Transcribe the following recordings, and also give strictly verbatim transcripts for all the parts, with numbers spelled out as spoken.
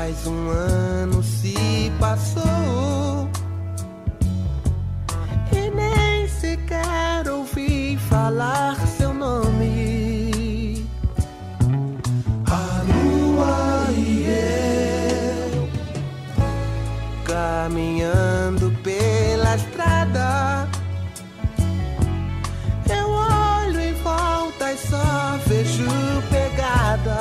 Mais um ano se passou e nem sequer ouvi falar seu nome. A lua e eu caminhando pela estrada, eu olho em volta e só vejo pegadas,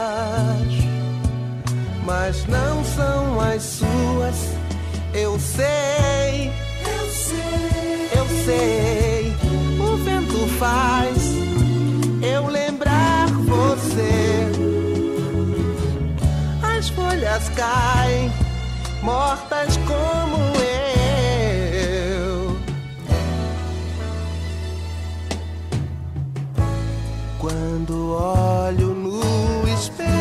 mas não são as suas. Eu sei, eu sei, eu sei. O vento faz eu lembrar você. As folhas caem, mortas como eu. Quando olho no espelho,